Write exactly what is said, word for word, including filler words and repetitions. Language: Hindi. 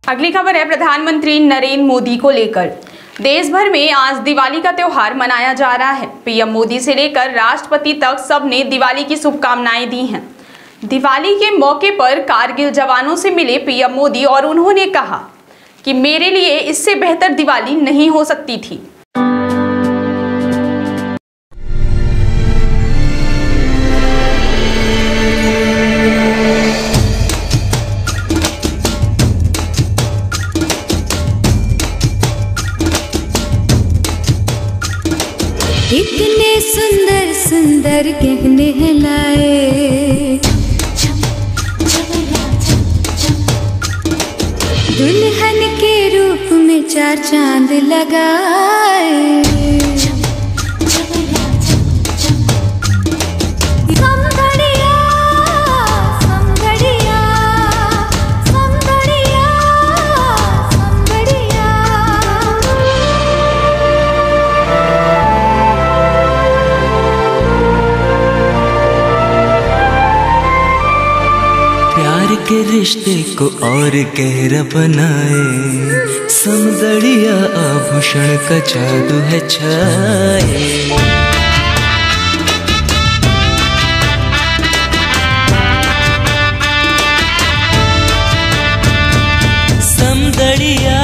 अगली खबर है प्रधानमंत्री नरेंद्र मोदी को लेकर। देश भर में आज दिवाली का त्योहार मनाया जा रहा है। पीएम मोदी से लेकर राष्ट्रपति तक सबने दिवाली की शुभकामनाएं दी हैं। दिवाली के मौके पर कारगिल जवानों से मिले पीएम मोदी और उन्होंने कहा कि मेरे लिए इससे बेहतर दिवाली नहीं हो सकती थी। इतने सुंदर सुंदर गहने हैं लाए, दुल्हन के रूप में चार चांद लगाए। के रिश्ते को और गहरा बनाए, सौंदर्य आभूषण का जादू है छाए। सौंदर्य